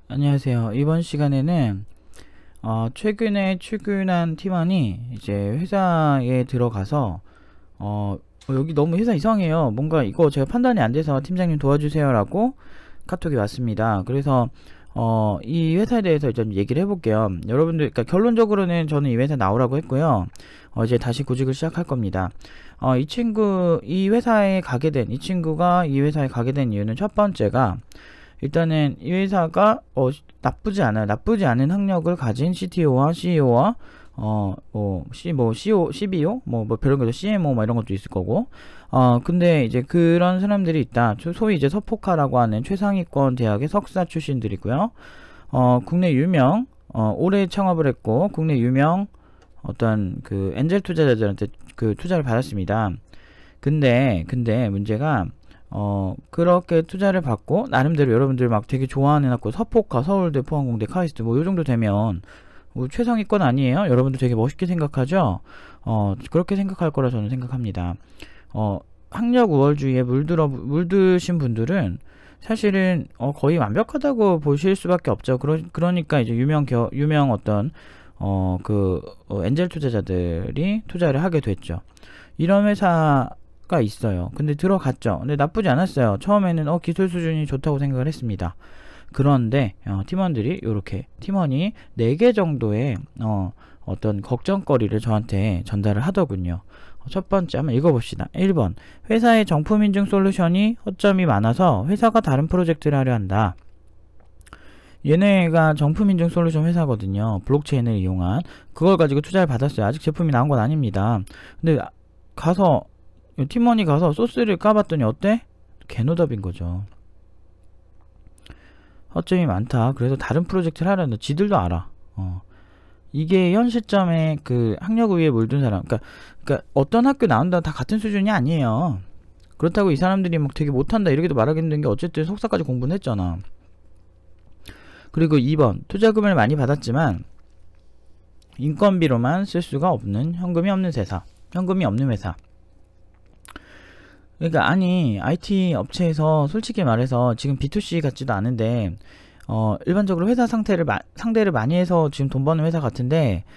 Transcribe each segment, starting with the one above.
안녕하세요. 이번 시간에는 최근에 출근한 팀원이 이제 회사에 들어가서 여기 너무 회사 이상해요. 뭔가 이거 제가 판단이 안 돼서 팀장님 도와주세요라고 카톡이 왔습니다. 그래서 이 회사에 대해서 좀 얘기를 해볼게요. 여러분들, 그러니까 결론적으로는 저는 이 회사 나오라고 했고요. 이제 다시 구직을 시작할 겁니다. 이 회사에 가게 된, 이 친구가 이 회사에 가게 된 이유는 첫 번째가 일단은 이 회사가 나쁘지 않아요. 나쁘지 않은 학력을 가진 CTO와 CEO와 CBO 뭐 별런 거죠. CMO 뭐 이런 것도 있을 거고. 근데 이제 그런 사람들이 있다. 소위 이제 서포카라고 하는 최상위권 대학의 석사 출신들이고요. 국내 유명 올해 창업을 했고 국내 유명 어떤 그 엔젤 투자자들한테 그 투자를 받았습니다. 근데 문제가 그렇게 투자를 받고 나름대로 여러분들 막 되게 좋아하는 학교 서포카, 서울대, 포항공대, 카이스트 뭐 요정도 되면 뭐 최상위권 아니에요? 여러분들 되게 멋있게 생각하죠? 그렇게 생각할 거라 저는 생각합니다. 학력 우월주의에 물드신 분들은 사실은 거의 완벽하다고 보실 수밖에 없죠. 그러니까 이제 유명 어떤 엔젤 투자자들이 투자를 하게 됐죠. 이런 회사가 있어요. 근데 들어갔죠. 근데 나쁘지 않았어요. 처음에는 기술 수준이 좋다고 생각을 했습니다. 그런데 팀원들이 요렇게 팀원이 4개 정도의 어떤 걱정거리를 저한테 전달을 하더군요. 첫 번째 한번 읽어봅시다. 1번 회사의 정품 인증 솔루션이 허점이 많아서 회사가 다른 프로젝트를 하려 한다. 얘네가 정품 인증 솔루션 회사거든요. 블록체인을 이용한 그걸 가지고 투자를 받았어요. 아직 제품이 나온 건 아닙니다. 근데 팀원이 가서 소스를 까봤더니 어때? 개노답인 거죠. 허점이 많다. 그래서 다른 프로젝트를 하려는데 지들도 알아. 이게 현 시점에 그 학력 우위에 물든 사람, 그러니까 어떤 학교 나온다 다 같은 수준이 아니에요. 그렇다고 이 사람들이 막 되게 못한다 이렇게도 말하겠는 게 어쨌든 석사까지 공부는 했잖아. 그리고 2번 투자금을 많이 받았지만 인건비로만 쓸 수가 없는 현금이 없는 회사. 그러니까 아니 IT 업체에서 솔직히 말해서 지금 B2C 같지도 않은데 일반적으로 회사 상대를 많이 해서 지금 돈 버는 회사 같은데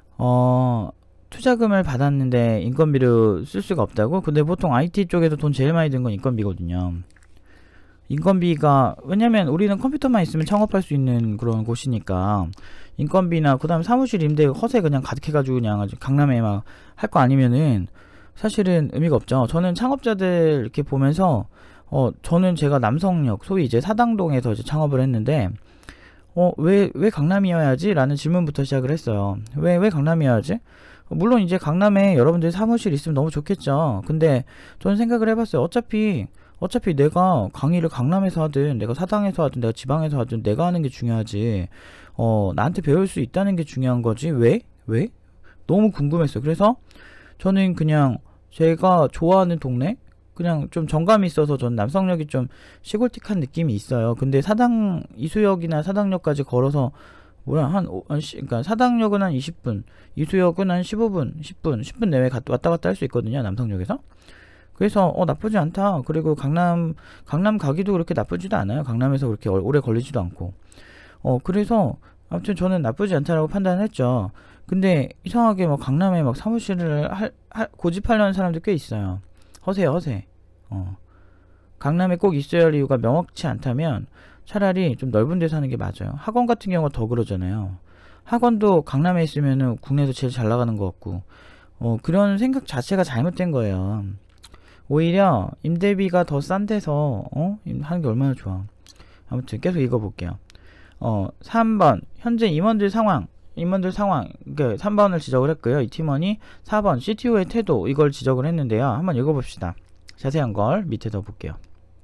투자금을 받았는데 인건비로 쓸 수가 없다고? 근데 보통 IT 쪽에서 돈 제일 많이 든 건 인건비거든요. 인건비가 왜냐면 우리는 컴퓨터만 있으면 창업할 수 있는 그런 곳이니까 인건비나 그 다음 사무실 임대 허세 그냥 가득해가지고 그냥 아주 강남에 막 할 거 아니면은 사실은 의미가 없죠. 저는 창업자들 이렇게 보면서 저는 제가 남성역 소위 이제 사당동에서 이제 창업을 했는데 왜 강남이어야지? 라는 질문부터 시작을 했어요. 왜 강남이어야지? 물론 이제 강남에 여러분들 사무실 있으면 너무 좋겠죠. 근데 저는 생각을 해봤어요. 어차피 내가 강의를 강남에서 하든 내가 사당에서 하든 내가 지방에서 하든 내가 하는 게 중요하지. 나한테 배울 수 있다는 게 중요한 거지. 왜? 너무 궁금했어요. 그래서 저는 그냥 제가 좋아하는 동네 그냥 좀 정감이 있어서 전 남성역이 좀 시골틱한 느낌이 있어요. 근데 이수역이나 사당역까지 걸어서 그러니까 사당역은 한 20분, 이수역은 한 15분, 10분 내외 왔다 갔다 할 수 있거든요. 남성역에서. 그래서 나쁘지 않다. 그리고 강남 가기도 그렇게 나쁘지도 않아요. 강남에서 그렇게 오래 걸리지도 않고. 그래서 아무튼 저는 나쁘지 않다라고 판단을 했죠. 근데 이상하게 막 강남에 막 사무실을 고집하려는 사람들 꽤 있어요. 허세. 강남에 꼭 있어야 할 이유가 명확치 않다면 차라리 좀 넓은 데 사는 게 맞아요. 학원 같은 경우가 더 그러잖아요. 학원도 강남에 있으면은 국내에서 제일 잘 나가는 것 같고, 그런 생각 자체가 잘못된 거예요. 오히려 임대비가 더 싼 데서 하는 게 얼마나 좋아. 아무튼 계속 읽어볼게요. 3번 현재 임원들 상황 그 3번을 지적을 했고요. 이 팀원이 4번 CTO의 태도 이걸 지적을 했는데요. 한번 읽어봅시다. 자세한 걸 밑에 더 볼게요.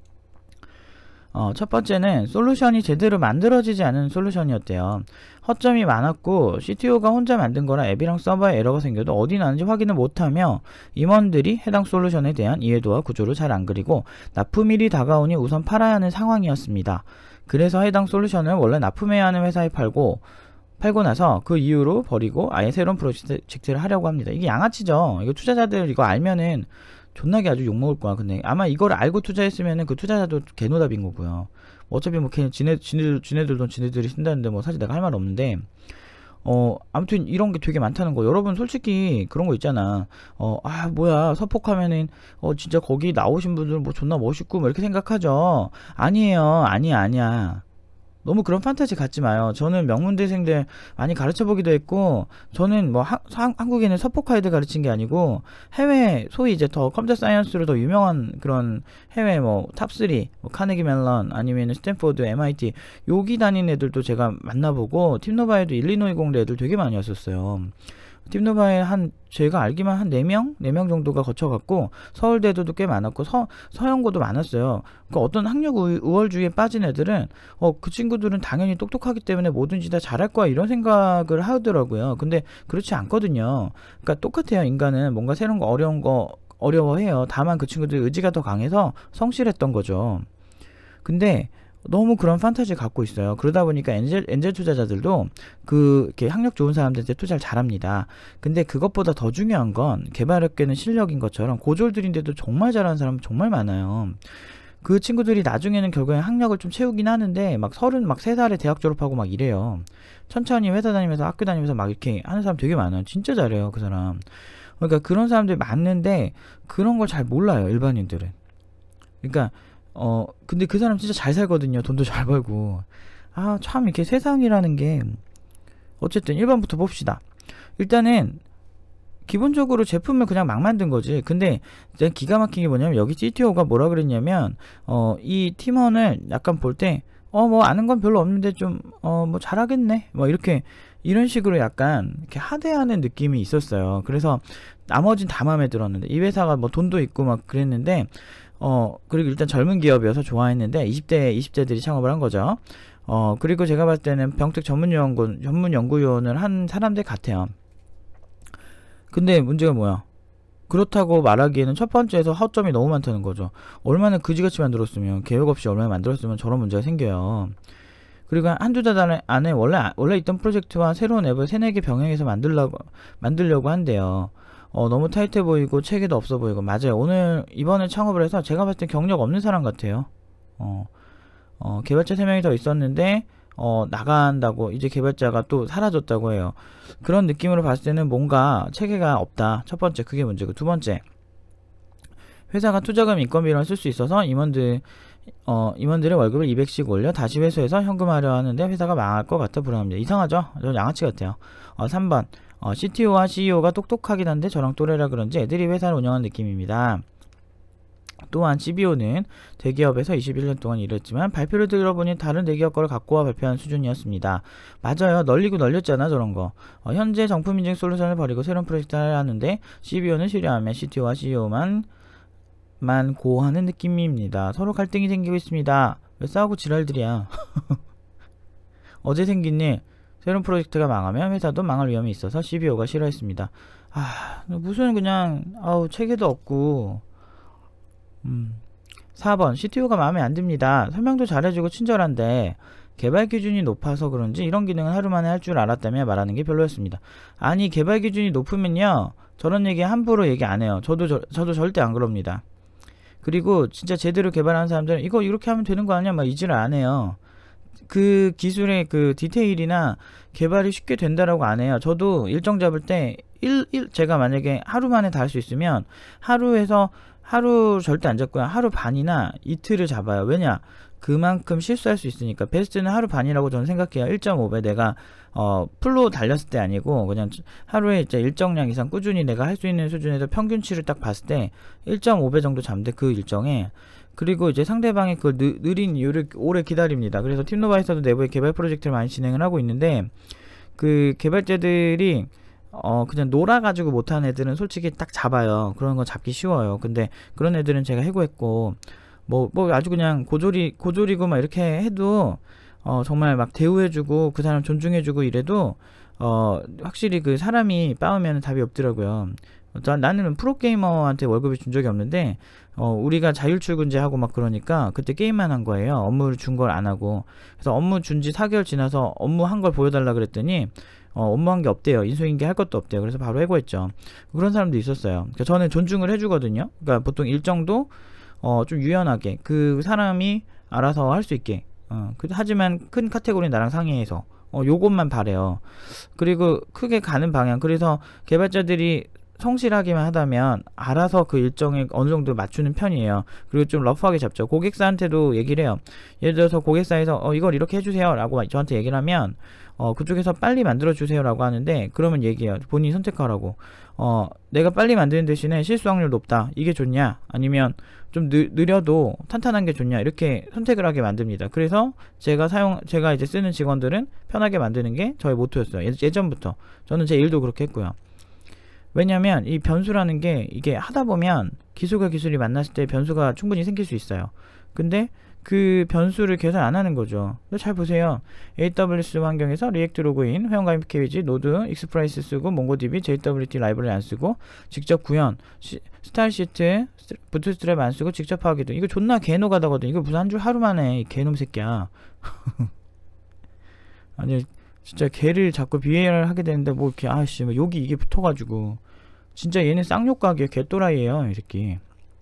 첫 번째는 솔루션이 제대로 만들어지지 않은 솔루션이었대요. 허점이 많았고 CTO가 혼자 만든 거라 앱이랑 서버에 에러가 생겨도 어디 나는지 확인을 못하며 임원들이 해당 솔루션에 대한 이해도와 구조를 잘 안 그리고 납품일이 다가오니 우선 팔아야 하는 상황이었습니다. 그래서 해당 솔루션을 원래 납품해야 하는 회사에 팔고 나서 그 이후로 버리고 아예 새로운 프로젝트를 하려고 합니다. 이게 양아치죠. 이거 투자자들 이거 알면은 존나게 아주 욕먹을 거야. 근데 아마 이걸 알고 투자했으면은 그 투자자도 개노답인 거고요. 어차피 뭐 걔네 지네들 돈 지네들이 쓴다는데 뭐 사실 내가 할 말 없는데, 아무튼 이런 게 되게 많다는 거. 여러분 솔직히 그런 거 있잖아. 뭐야, 서폭하면은 진짜 거기 나오신 분들 뭐 존나 멋있고 뭐 이렇게 생각하죠. 아니에요. 아니야. 너무 그런 판타지 갖지 마요. 저는 명문대생들 많이 가르쳐 보기도 했고, 저는 뭐 한국에는 서포카이드 가르친 게 아니고 해외 소위 이제 더 컴퓨터 사이언스로 더 유명한 그런 해외 뭐 탑3 뭐 카네기 멜런 아니면 스탠포드, MIT 여기 다닌 애들도 제가 만나보고, 팀노바에도 일리노이 공대 애들 되게 많이 왔었어요. 팀노바에 제가 알기만 한 4명 정도가 거쳐갔고, 서울대도 꽤 많았고, 서영고도 많았어요. 그러니까 어떤 학력 우월주의에 빠진 애들은, 그 친구들은 당연히 똑똑하기 때문에 뭐든지 다 잘할 거야, 이런 생각을 하더라고요. 근데 그렇지 않거든요. 그러니까 똑같아요. 인간은 뭔가 새로운 거, 어려운 거, 어려워해요. 다만 그 친구들 의지가 더 강해서 성실했던 거죠. 근데 너무 그런 판타지를 갖고 있어요. 그러다 보니까 엔젤 투자자들도 이렇게 학력 좋은 사람들한테 투자를 잘합니다. 근데 그것보다 더 중요한 건 개발업계는 실력인 것처럼 고졸들인데도 정말 잘하는 사람은 정말 많아요. 그 친구들이 나중에는 결국에 학력을 좀 채우긴 하는데 막 3살에 대학 졸업하고 막 이래요. 천천히 회사 다니면서 학교 다니면서 막 이렇게 하는 사람 되게 많아요. 진짜 잘해요, 그 사람. 그러니까 그런 사람들이 많은데 그런 걸 잘 몰라요, 일반인들은. 그러니까 근데 그 사람 진짜 잘 살거든요. 돈도 잘 벌고. 참 이렇게 세상이라는 게, 어쨌든 1번부터 봅시다. 일단은 기본적으로 제품을 그냥 막 만든 거지. 근데 기가 막힌 게 뭐냐면, 여기 CTO가 뭐라 그랬냐면, 이 팀원을 약간 볼 때, 뭐 아는 건 별로 없는데 좀 뭐 잘하겠네, 뭐 이런 식으로 약간 이렇게 하대하는 느낌이 있었어요. 그래서 나머진 다 마음에 들었는데, 이 회사가 뭐 돈도 있고 막 그랬는데, 그리고 일단 젊은 기업이어서 좋아했는데 20대들이 창업을 한 거죠. 그리고 제가 봤을 때는 병특 전문 연구요원을 한 사람들 같아요. 근데 문제가 뭐야? 그렇다고 말하기에는 첫 번째에서 허점이 너무 많다는 거죠. 얼마나 그지같이 만들었으면, 계획 없이 얼마나 만들었으면 저런 문제가 생겨요. 그리고 한두 달 안에 원래 있던 프로젝트와 새로운 앱을 3-4개 병행해서 만들려고 한대요. 너무 타이트해 보이고 체계도 없어 보이고. 맞아요. 이번에 창업을 해서 제가 봤을 때 경력 없는 사람 같아요. 개발자 3명이 더 있었는데 나간다고 이제 개발자가 또 사라졌다고 해요. 그런 느낌으로 봤을 때는 뭔가 체계가 없다. 첫 번째, 그게 문제고, 두 번째, 회사가 투자금 인건비로 쓸 수 있어서 임원들의 월급을 200씩 올려 다시 회수해서 현금화하려 하는데 회사가 망할 것 같아 불안합니다. 이상하죠? 저 양아치 같아요. 3번, CTO와 CEO가 똑똑하긴 한데 저랑 또래라 그런지 애들이 회사를 운영한 느낌입니다. 또한 CBO는 대기업에서 21년 동안 일했지만 발표를 들어보니 다른 대기업 거를 갖고 와 발표한 수준이었습니다. 맞아요. 널리고 널렸잖아, 저런 거. 현재 정품 인증 솔루션을 버리고 새로운 프로젝트를 하는데 CBO는 싫어하며 CTO와 CEO만 고하는 느낌입니다. 서로 갈등이 생기고 있습니다. 왜 싸우고 지랄들이야. 어제 생긴 일, 새로운 프로젝트가 망하면 회사도 망할 위험이 있어서 CBO가 싫어했습니다. 무슨 그냥 체계도 없고. 4번, CTO가 마음에 안 듭니다. 설명도 잘해주고 친절한데 개발 기준이 높아서 그런지 이런 기능은 하루 만에 할 줄 알았다며 말하는 게 별로였습니다. 아니, 개발 기준이 높으면요, 저런 얘기 함부로 얘기 안 해요. 저도 절대 안 그럽니다. 그리고 진짜 제대로 개발하는 사람들은 이거 이렇게 하면 되는 거 아니야? 막 이질을 안 해요. 그 기술의 그 디테일이나 개발이 쉽게 된다라고 안 해요. 저도 일정 잡을 때 제가 만약에 하루 만에 다 할 수 있으면 하루 절대 안 잡고요. 하루 반이나 이틀을 잡아요. 왜냐? 그만큼 실수할 수 있으니까. 베스트는 하루 반이라고 저는 생각해요. 1.5배 내가 풀로 달렸을 때 아니고 그냥 하루에 이제 일정량 이상 꾸준히 내가 할 수 있는 수준에서 평균치를 딱 봤을 때 1.5배 정도 잡는데, 그 일정에. 그리고 이제 상대방의 그 느린 이유를 오래 기다립니다. 그래서 팀노바에서도 내부에 개발 프로젝트를 많이 진행을 하고 있는데, 그 개발자들이 그냥 놀아가지고 못하는 애들은 솔직히 딱 잡아요. 그런 거 잡기 쉬워요. 근데 그런 애들은 제가 해고했고, 뭐 아주 그냥 고졸이고 막 이렇게 해도 정말 막 대우해주고 그 사람 존중해주고 이래도 확실히 그 사람이 빠우면 답이 없더라고요. 나는 프로게이머한테 월급을 준 적이 없는데 우리가 자율출근제 하고 막 그러니까 그때 게임만 한 거예요. 업무를 준 걸 안 하고. 그래서 업무 준 지 4개월 지나서 업무 한 걸 보여달라 그랬더니 업무 한 게 없대요. 인수인계 할 것도 없대요. 그래서 바로 해고했죠. 그런 사람도 있었어요. 그러니까 저는 존중을 해주거든요. 그러니까 보통 일정도 좀 유연하게 그 사람이 알아서 할 수 있게 하지만 큰 카테고리는 나랑 상의해서 요것만 바래요. 그리고 크게 가는 방향, 그래서 개발자들이 성실하기만 하다면 알아서 그 일정에 어느 정도 맞추는 편이에요. 그리고 좀 러프하게 잡죠. 고객사한테도 얘기를 해요. 예를 들어서 고객사에서 이걸 이렇게 해주세요 라고 저한테 얘기를 하면 그쪽에서 빨리 만들어 주세요 라고 하는데, 그러면 얘기해요. 본인이 선택하라고. 내가 빨리 만드는 대신에 실수 확률 높다, 이게 좋냐, 아니면 좀 느려도 탄탄한 게 좋냐, 이렇게 선택을 하게 만듭니다. 그래서 제가 이제 쓰는 직원들은 편하게 만드는 게 저의 모토였어요. 예전부터 저는 제 일도 그렇게 했고요. 왜냐면 이 변수라는 게, 이게 하다 보면 기술과 기술이 만났을 때 변수가 충분히 생길 수 있어요. 근데 그 변수를 계산 안 하는 거죠. 잘 보세요. AWS 환경에서 리액트 로그인, 회원가입 패키지, 노드, 익스프레스 쓰고, 몽고DB, JWT 라이브러리 안 쓰고, 직접 구현, 스타일 시트, 부트스트랩 안 쓰고, 직접 하기도. 이거 존나 개노가다거든. 이거 무슨 한 줄 하루 만에, 개놈 새끼야. 아니, 진짜 개를 자꾸 비해를 하게 되는데, 뭐 이렇게, 아씨, 뭐 여기 이게 붙어가지고. 진짜 얘는 쌍욕각이에요. 개또라이에요, 이 새끼.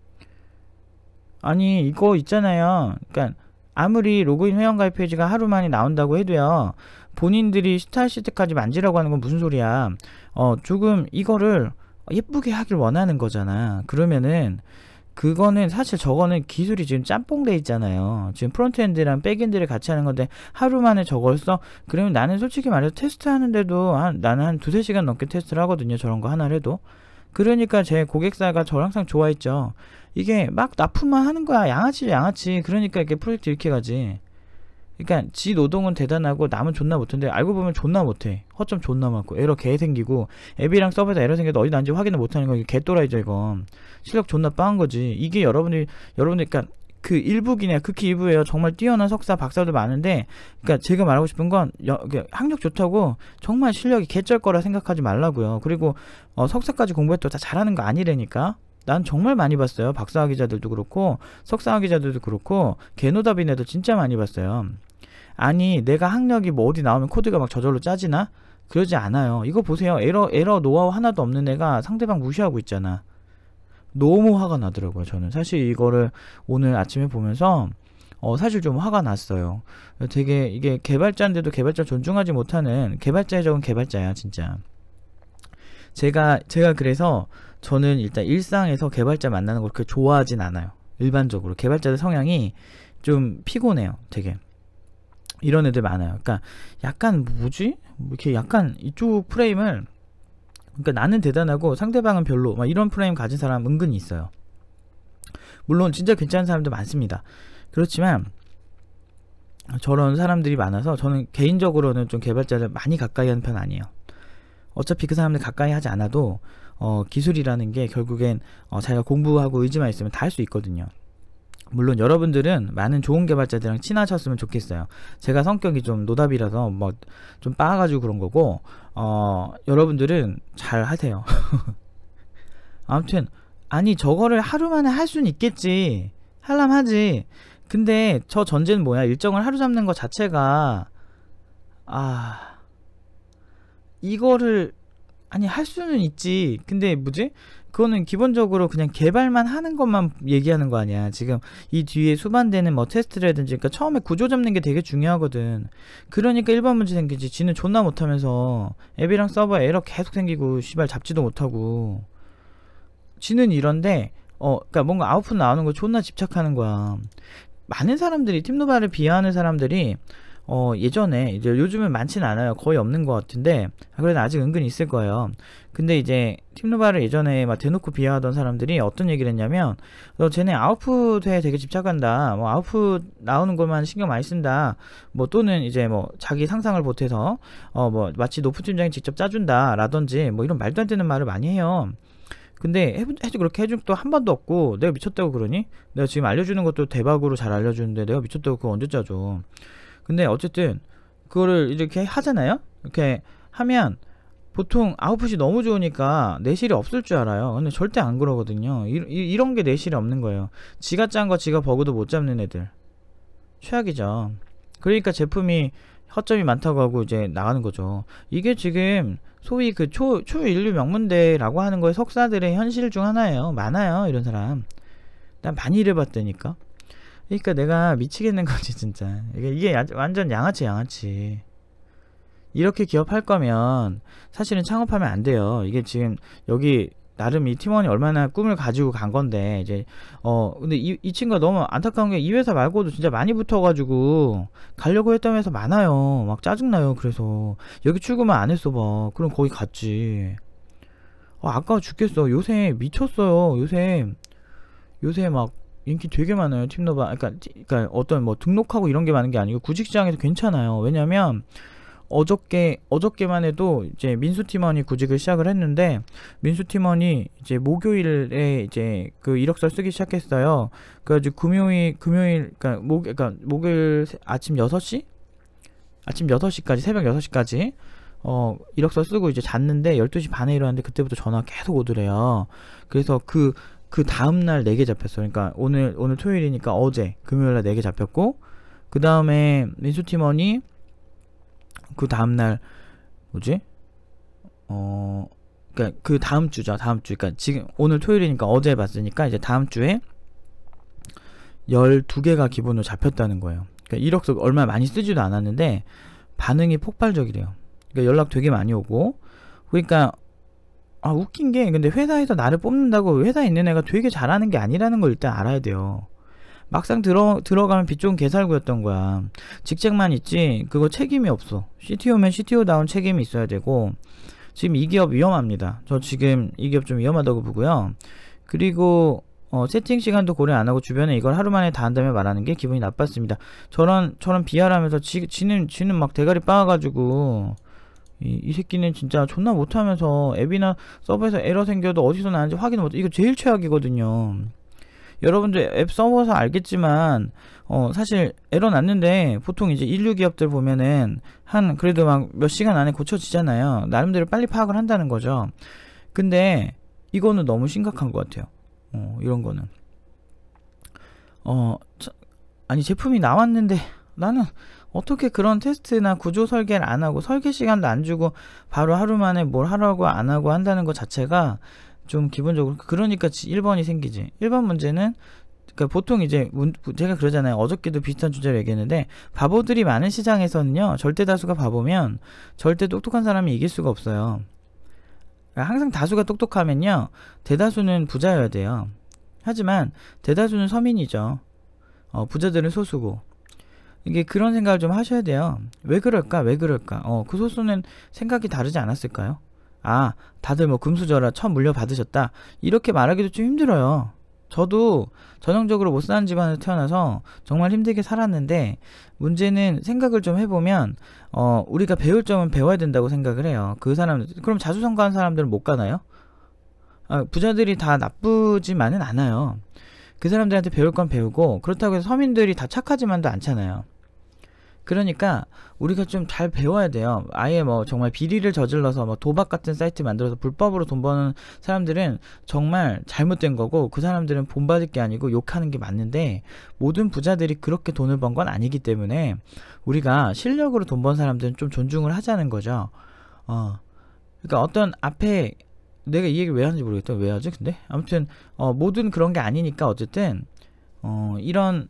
아니, 이거 있잖아요. 그러니까 아무리 로그인 회원가입 페이지가 하루 만에 나온다고 해도요, 본인들이 스타일 시트까지 만지라고 하는 건 무슨 소리야. 조금 이거를 예쁘게 하길 원하는 거잖아. 그러면은 그거는 사실 저거는 기술이 지금 짬뽕 돼 있잖아요. 지금 프론트엔드랑 백엔드를 같이 하는 건데 하루 만에 저걸 써? 그러면 나는 솔직히 말해서 테스트 하는데도 나는 한 2-3시간 넘게 테스트를 하거든요. 저런 거 하나를 해도. 그러니까 제 고객사가 저를 항상 좋아했죠. 이게 막 납품만 하는 거야. 양아치. 그러니까 이렇게 프로젝트 이렇게 가지. 그러니까 지 노동은 대단하고 남은 존나 못한데, 알고 보면 존나 못해. 허점 존나 많고 에러 개 생기고, 앱이랑 서버에서 에러 생겨도 어디 난지 확인을 못하는 거, 이게 개또라이죠. 이거 실력 존나 빵한 거지. 이게 여러분들 그러니까 그 일부기냐, 극히 일부예요. 정말 뛰어난 석사 박사도 많은데, 그러니까 제가 말하고 싶은 건 학력 좋다고 정말 실력이 개쩔 거라 생각하지 말라고요. 그리고 석사까지 공부했다고 다 잘하는 거 아니라니까. 난 정말 많이 봤어요. 박사학 위자들도 그렇고 석사학 위자들도 그렇고 개노답인 애들 진짜 많이 봤어요. 아니, 내가 학력이 뭐 어디 나오면 코드가 막 저절로 짜지나? 그러지 않아요. 이거 보세요. 에러 노하우 하나도 없는 애가 상대방 무시하고 있잖아. 너무 화가 나더라고요. 저는 사실 이거를 오늘 아침에 보면서 사실 좀 화가 났어요. 되게 이게 개발자인데도 개발자 존중하지 못하는, 개발자의 적은 개발자야 진짜. 제가 그래서 저는 일단 일상에서 개발자 만나는 걸 그렇게 좋아하진 않아요. 일반적으로 개발자들 성향이 좀 피곤해요. 되게 이런 애들 많아요. 그러니까 약간 뭐지? 이렇게 약간 이쪽 프레임을, 그러니까 나는 대단하고 상대방은 별로, 막 이런 프레임 가진 사람 은근히 있어요. 물론 진짜 괜찮은 사람도 많습니다. 그렇지만 저런 사람들이 많아서 저는 개인적으로는 좀 개발자를 많이 가까이 하는 편 아니에요. 어차피 그 사람들 가까이 하지 않아도 기술이라는 게 결국엔 자기가 공부하고 의지만 있으면 다 할 수 있거든요. 물론 여러분들은 많은 좋은 개발자들이랑 친하셨으면 좋겠어요. 제가 성격이 좀 노답이라서 뭐 좀 빠가지고 그런 거고, 여러분들은 잘 하세요. 아무튼 아니, 저거를 하루 만에 할 수는 있겠지. 하려면 하지. 근데 저 전제는 뭐야? 일정을 하루 잡는 것 자체가, 이거를 아니 할 수는 있지. 근데 뭐지? 그거는 기본적으로 그냥 개발만 하는 것만 얘기하는 거 아니야. 지금 이 뒤에 수반되는 뭐 테스트라든지, 그러니까 처음에 구조 잡는 게 되게 중요하거든. 그러니까 1번 문제 생기지. 지는 존나 못하면서 앱이랑 서버 에러 계속 생기고 씨발 잡지도 못하고. 지는 이런데 그러니까 뭔가 아웃풋 나오는 거 존나 집착하는 거야. 많은 사람들이 팀노바를 비하하는 사람들이 예전에, 이제 요즘은 많지는 않아요. 거의 없는 것 같은데, 그래도 아직 은근히 있을 거예요. 근데 이제 팀노바를 예전에 막 대놓고 비하하던 사람들이 어떤 얘기를 했냐면, 쟤네 아웃풋에 되게 집착한다, 뭐 아웃풋 나오는 것만 신경 많이 쓴다, 뭐 또는 이제 뭐 자기 상상을 보태서 뭐 마치 노프 팀장이 직접 짜준다 라든지, 뭐 이런 말도 안 되는 말을 많이 해요. 근데 그렇게 해준 또 한 번도 없고, 내가 미쳤다고 그러니? 내가 지금 알려주는 것도 대박으로 잘 알려주는데 내가 미쳤다고 그거 언제 짜줘. 근데 어쨌든 그거를 이렇게 하잖아요. 이렇게 하면 보통 아웃풋이 너무 좋으니까 내실이 없을 줄 알아요. 근데 절대 안 그러거든요. 이런 게 내실이 없는 거예요. 지가 짠 거 지가 버그도 못 잡는 애들 최악이죠. 그러니까 제품이 허점이 많다고 하고 이제 나가는 거죠. 이게 지금 소위 그 초인류 명문대라고 하는 거에 석사들의 현실 중 하나예요. 많아요, 이런 사람. 난 많이 일해봤다니까. 그러니까 내가 미치겠는 거지 진짜. 이게 완전 양아치 양아치. 이렇게 기업할 거면 사실은 창업하면 안 돼요. 이게 지금 여기 나름 이 팀원이 얼마나 꿈을 가지고 간 건데 이제 근데 이 친구가 너무 안타까운 게 이 회사 말고도 진짜 많이 붙어가지고 가려고 했던 회사 많아요. 막 짜증나요. 그래서 여기 출근만 안 했어 봐. 그럼 거기 갔지. 아까워 죽겠어. 요새 미쳤어요. 요새 막 인기 되게 많아요. 팀노바. 그러니까 어떤 뭐 등록하고 이런 게 많은 게 아니고 구직 시장에서 괜찮아요. 왜냐면 어저께만 해도 이제 민수 팀원이 구직을 시작을 했는데, 민수 팀원이 이제 목요일에 이제 그 이력서 쓰기 시작했어요. 그래가지고 그러니까 목요일 아침 6시? 아침 6시까지, 새벽 6시까지 이력서 쓰고 이제 잤는데 12시 반에 일어났는데 그때부터 전화가 계속 오더래요. 그래서 그 다음날 4개 잡혔어. 그러니까 오늘 토요일이니까 어제 금요일날 4개 잡혔고, 그 다음에 민수 팀원이 그 다음날 뭐지? 그러니까 그 다음 주. 그러니까 지금 오늘 토요일이니까 어제 봤으니까 이제 다음 주에 12개가 기본으로 잡혔다는 거예요. 그러니까 이력서 얼마 많이 쓰지도 않았는데 반응이 폭발적이래요. 그러니까 연락 되게 많이 오고. 그러니까 웃긴 게, 근데 회사에서 나를 뽑는다고 회사에 있는 애가 되게 잘하는 게 아니라는 걸 일단 알아야 돼요. 막상 들어가면 빛 좋은 개살구였던 거야. 직책만 있지 그거 책임이 없어. CTO면 CTO다운 책임이 있어야 되고. 지금 이 기업 위험합니다. 저 지금 이 기업 좀 위험하다고 보고요. 그리고 세팅 시간도 고려 안 하고 주변에 이걸 하루 만에 다 한다며 말하는 게 기분이 나빴습니다. 저런 비하하면서 지는 막 대가리 빠가지고 이 새끼는 진짜 존나 못하면서 앱이나 서버에서 에러 생겨도 어디서 나는지 확인 못해. 이거 제일 최악이거든요. 여러분들 앱 서버에서 알겠지만 사실 에러 났는데 보통 이제 인류 기업들 보면은 그래도 막 몇 시간 안에 고쳐지잖아요. 나름대로 빨리 파악을 한다는 거죠. 근데 이거는 너무 심각한 것 같아요. 이런 거는 아니 제품이 나왔는데 나는 어떻게 그런 테스트나 구조 설계를 안 하고 설계 시간도 안 주고 바로 하루 만에 뭘 하라고 안 하고 한다는 것 자체가 좀 기본적으로, 그러니까 1번이 생기지. 1번 문제는, 그러니까 보통 이제 제가 그러잖아요. 어저께도 비슷한 주제로 얘기했는데, 바보들이 많은 시장에서는요, 절대 다수가 바보면 절대 똑똑한 사람이 이길 수가 없어요. 그러니까 항상 다수가 똑똑하면요, 대다수는 부자여야 돼요. 하지만 대다수는 서민이죠. 부자들은 소수고. 이게 그런 생각을 좀 하셔야 돼요. 왜 그럴까? 그 소수는 생각이 다르지 않았을까요? 다들 뭐 금수저라 처음 물려받으셨다, 이렇게 말하기도 좀 힘들어요. 저도 전형적으로 못 사는 집안에서 태어나서 정말 힘들게 살았는데, 문제는 생각을 좀 해보면 우리가 배울 점은 배워야 된다고 생각을 해요. 그럼 자수성가한 사람들은 못 가나요? 부자들이 다 나쁘지만은 않아요. 그 사람들한테 배울 건 배우고, 그렇다고 해서 서민들이 다 착하지만도 않잖아요. 그러니까 우리가 좀 잘 배워야 돼요. 아예 뭐 정말 비리를 저질러서 뭐 도박 같은 사이트 만들어서 불법으로 돈 버는 사람들은 정말 잘못된 거고, 그 사람들은 본받을 게 아니고 욕하는 게 맞는데, 모든 부자들이 그렇게 돈을 번 건 아니기 때문에 우리가 실력으로 돈 번 사람들은 좀 존중을 하자는 거죠. 그러니까 어떤 앞에 내가 이 얘기를 왜 하는지 모르겠다. 왜 하지 근데? 아무튼 모든 그런 게 아니니까 어쨌든 이런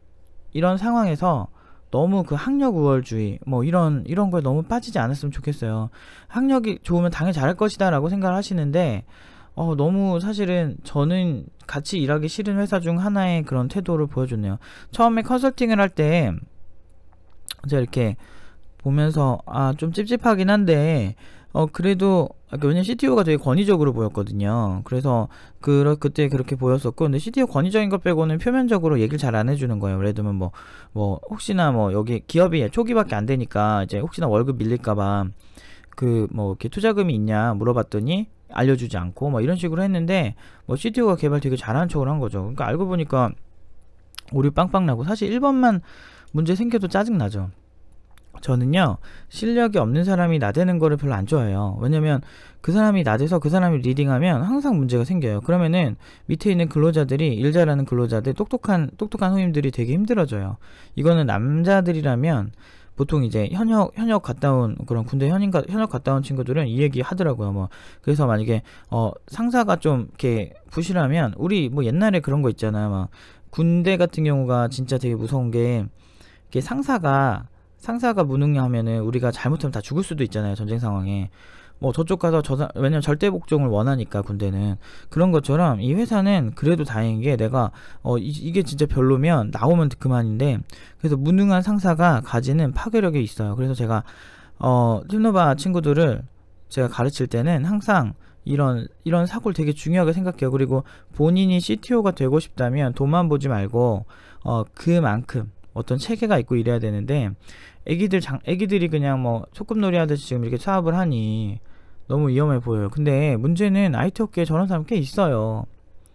상황에서 너무 그 학력 우월주의 뭐 이런 거에 너무 빠지지 않았으면 좋겠어요. 학력이 좋으면 당연히 잘할 것이다 라고 생각을 하시는데, 너무 사실은 저는 같이 일하기 싫은 회사 중 하나의 그런 태도를 보여줬네요. 처음에 컨설팅을 할 때 제가 이렇게 보면서 좀 찝찝하긴 한데 그래도 왜냐면 CTO가 되게 권위적으로 보였거든요. 그래서 그때 그렇게 보였었고, 근데 CTO 권위적인 것 빼고는 표면적으로 얘기를 잘 안 해주는 거예요. 예를 들면 뭐 혹시나 뭐 여기 기업이 초기밖에 안 되니까 이제 혹시나 월급 밀릴까봐 뭐 이렇게 투자금이 있냐 물어봤더니 알려주지 않고 뭐 이런 식으로 했는데, 뭐 CTO가 개발 되게 잘하는 척을 한 거죠. 그러니까 알고 보니까 오류 빵빵 나고, 사실 1번만 문제 생겨도 짜증 나죠. 저는요, 실력이 없는 사람이 나대는 거를 별로 안 좋아해요. 왜냐면 그 사람이 나대서 그 사람이 리딩하면 항상 문제가 생겨요. 그러면은 밑에 있는 근로자들이, 일 잘하는 근로자들, 똑똑한 후임들이 되게 힘들어져요. 이거는 남자들이라면 보통 이제 현역 갔다 온 그런 군대 현역 갔다 온 친구들은 이 얘기 하더라고요. 뭐 그래서 만약에 상사가 좀 이렇게 부실하면, 우리 뭐 옛날에 그런 거 있잖아요. 막 군대 같은 경우가 진짜 되게 무서운 게, 이게 상사가 무능하면은 우리가 잘못하면 다 죽을 수도 있잖아요, 전쟁 상황에. 뭐 저쪽 가서 왜냐면 절대 복종을 원하니까 군대는. 그런 것처럼 이 회사는 그래도 다행인 게, 내가 이게 진짜 별로면 나오면 그만인데, 그래서 무능한 상사가 가지는 파괴력이 있어요. 그래서 제가 팀노바 친구들을 제가 가르칠 때는 항상 이런 사고를 되게 중요하게 생각해요. 그리고 본인이 CTO가 되고 싶다면 돈만 보지 말고 그만큼 어떤 체계가 있고 이래야 되는데, 애기들이 그냥 뭐 소꿉놀이 하듯이 지금 이렇게 사업을 하니 너무 위험해 보여요. 근데 문제는 IT 업계에 저런 사람 꽤 있어요.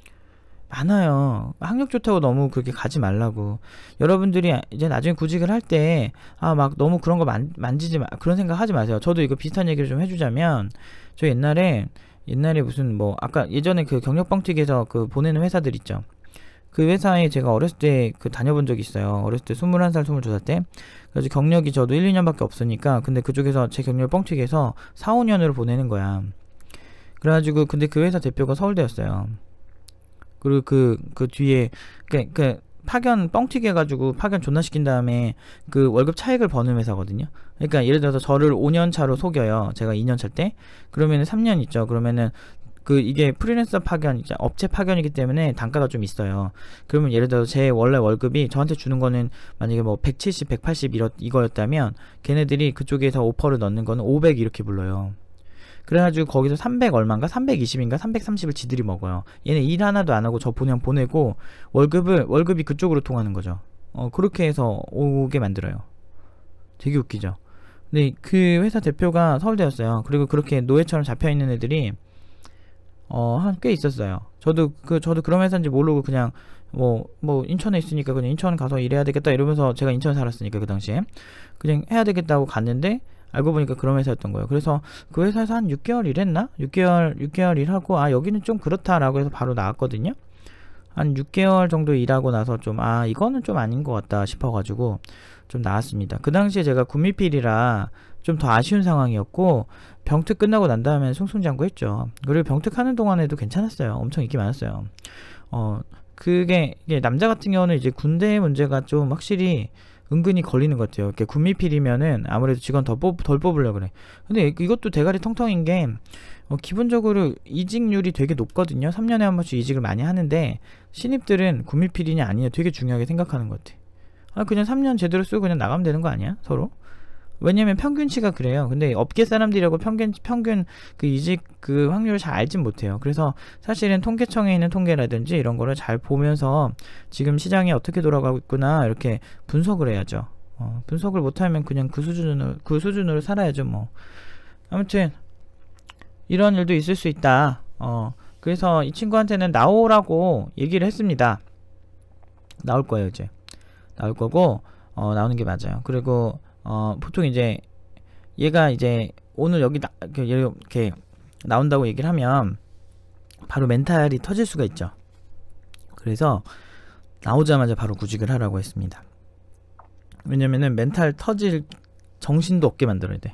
많아요. 학력 좋다고 너무 그렇게 가지 말라고. 여러분들이 이제 나중에 구직을 할 때 막 너무 그런 거 만지지 마, 그런 생각 하지 마세요. 저도 이거 비슷한 얘기를 좀 해주자면, 저 옛날에 무슨 뭐 아까 예전에 그 경력 뻥튀기에서 그 보내는 회사들 있죠. 그 회사에 제가 어렸을 때 그 다녀본 적이 있어요. 어렸을 때 21살 22살 때. 그래서 경력이 저도 1, 2년밖에 없으니까, 근데 그쪽에서 제 경력 뻥튀기해서 4, 5년으로 보내는 거야. 그래가지고 근데 그 회사 대표가 서울대였어요. 그리고 그 뒤에 그 파견 뻥튀기 해가지고 파견 존나 시킨 다음에 그 월급 차익을 버는 회사거든요. 그러니까 예를 들어서 저를 5년 차로 속여요. 제가 2년 차 때. 그러면은 3년 있죠. 그러면은 이게 프리랜서 파견, 업체 파견이기 때문에 단가가 좀 있어요. 그러면 예를 들어서 제 원래 월급이 저한테 주는 거는 만약에 뭐 170, 180 이거였다면, 걔네들이 그쪽에서 오퍼를 넣는 거는 500 이렇게 불러요. 그래가지고 거기서 300 얼마인가 320인가 330을 지들이 먹어요. 얘네 일 하나도 안 하고 저 그냥 보내고 월급이 그쪽으로 통하는 거죠. 그렇게 해서 오게 만들어요. 되게 웃기죠. 근데 그 회사 대표가 서울대였어요. 그리고 그렇게 노예처럼 잡혀있는 애들이 꽤 있었어요. 저도 그런 회사인지 모르고 그냥 뭐 인천에 있으니까 그냥 인천 가서 일해야 되겠다 이러면서, 제가 인천 살았으니까 그 당시에 그냥 해야 되겠다고 갔는데, 알고 보니까 그런 회사였던 거예요. 그래서 그 회사에서 한 6개월 일했나? 6개월 일하고, 여기는 좀 그렇다라고 해서 바로 나왔거든요. 한 6개월 정도 일하고 나서 좀 이거는 좀 아닌 것 같다 싶어가지고 좀 나왔습니다. 그 당시에 제가 군미필이라 좀 더 아쉬운 상황이었고, 병특 끝나고 난 다음에 승승장구했죠. 그리고 병특 하는 동안에도 괜찮았어요. 엄청 인기 많았어요. 이게 남자 같은 경우는 이제 군대 문제가 좀 확실히 은근히 걸리는 것 같아요. 이렇게 군미필이면은 아무래도 직원 덜 뽑으려고 그래. 근데 이것도 대가리 통통인 게, 기본적으로 이직률이 되게 높거든요. 3년에 한 번씩 이직을 많이 하는데, 신입들은 군미필이냐 아니냐 되게 중요하게 생각하는 것 같아. 그냥 3년 제대로 쓰고 그냥 나가면 되는 거 아니야? 서로? 왜냐면 평균치가 그래요. 근데 업계 사람들이라고 평균 그 이직 그 확률을 잘 알진 못해요. 그래서 사실은 통계청에 있는 통계라든지 이런 거를 잘 보면서 지금 시장이 어떻게 돌아가고 있구나 이렇게 분석을 해야죠. 분석을 못하면 그냥 그 수준으로 살아야죠 뭐. 아무튼 이런 일도 있을 수 있다. 그래서 이 친구한테는 나오라고 얘기를 했습니다. 나올 거예요. 이제 나올 거고, 나오는 게 맞아요. 그리고 보통 이제 얘가 이제 오늘 여기 이렇게 나온다고 얘기를 하면 바로 멘탈이 터질 수가 있죠. 그래서 나오자마자 바로 구직을 하라고 했습니다. 왜냐면은 멘탈 터질 정신도 없게 만들어야 돼.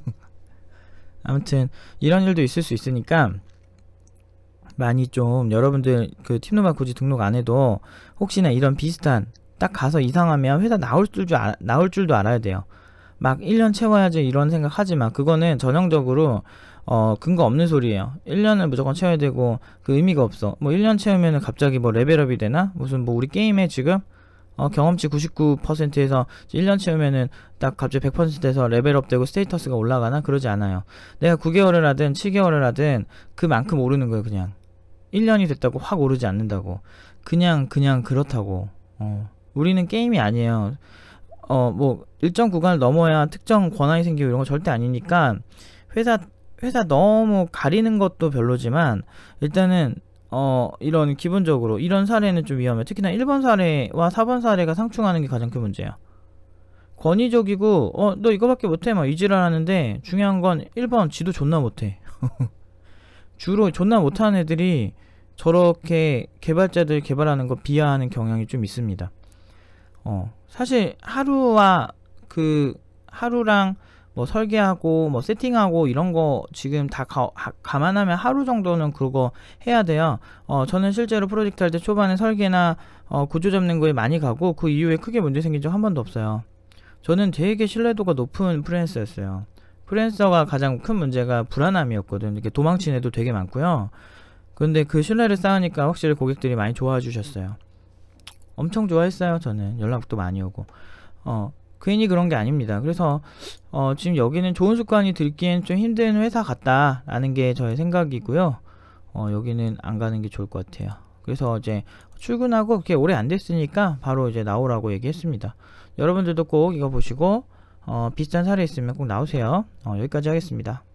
아무튼 이런 일도 있을 수 있으니까 많이 좀 여러분들 그 팀노바 굳이 등록 안 해도 혹시나 이런 비슷한 딱 가서 이상하면 회사 나올 줄도 알아야 돼요. 막 1년 채워야지 이런 생각 하지만, 그거는 전형적으로 근거 없는 소리예요. 1년을 무조건 채워야 되고 그 의미가 없어. 뭐 1년 채우면은 갑자기 뭐 레벨업이 되나? 무슨 뭐 우리 게임에 지금 경험치 99%에서 1년 채우면은 딱 갑자기 100%에서 레벨업 되고 스테이터스가 올라가나? 그러지 않아요. 내가 9개월을 하든 7개월을 하든 그만큼 오르는 거예요. 그냥 1년이 됐다고 확 오르지 않는다고. 그냥 그렇다고. 우리는 게임이 아니에요. 뭐 일정 구간을 넘어야 특정 권한이 생기고 이런 거 절대 아니니까, 회사 너무 가리는 것도 별로지만, 일단은 이런 기본적으로 이런 사례는 좀 위험해. 특히나 1번 사례와 4번 사례가 상충하는 게 가장 큰 문제야. 권위적이고 너 이거밖에 못해 막 이지랄 하는데, 중요한 건 1번 지도 존나 못해. 주로 존나 못하는 애들이 저렇게 개발자들 개발하는 거 비하하는 경향이 좀 있습니다. 사실 하루랑 뭐 설계하고 뭐 세팅하고 이런 거 지금 다 감안하면 하루 정도는 그거 해야 돼요. 저는 실제로 프로젝트 할 때 초반에 설계나 구조 잡는 거에 많이 가고 그 이후에 크게 문제 생긴 적 한 번도 없어요. 저는 되게 신뢰도가 높은 프리랜서였어요. 프리랜서가 가장 큰 문제가 불안함이었거든. 이렇게 도망치는 애도 되게 많고요. 근데 그 신뢰를 쌓으니까 확실히 고객들이 많이 좋아해 주셨어요. 엄청 좋아했어요. 저는 연락도 많이 오고. 괜히 그런 게 아닙니다. 그래서 지금 여기는 좋은 습관이 들기엔 좀 힘든 회사 같다 라는 게 저의 생각이고요. 여기는 안 가는 게 좋을 것 같아요. 그래서 이제 출근하고 그렇게 오래 안 됐으니까 바로 이제 나오라고 얘기했습니다. 여러분들도 꼭 이거 보시고 비슷한 사례 있으면 꼭 나오세요. 여기까지 하겠습니다.